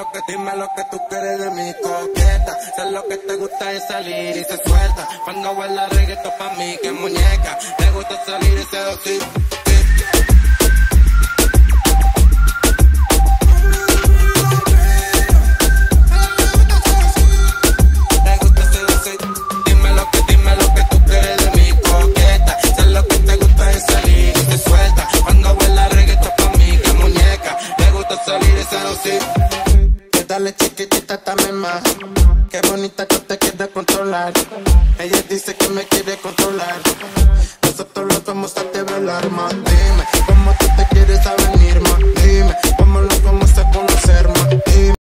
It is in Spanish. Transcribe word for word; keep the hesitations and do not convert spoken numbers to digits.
lo que, dime lo que tú quieres de mi coqueta. Sé lo que te gusta es salir y se suelta. Cuando baila reggaetón pa' mí que muñeca. Te gusta salir y seducir. Dale chiquitita, dame más. Qué bonita que te quiere controlar. Ella dice que me quiere controlar. Nosotros los vamos a develar más. Dime cómo tú te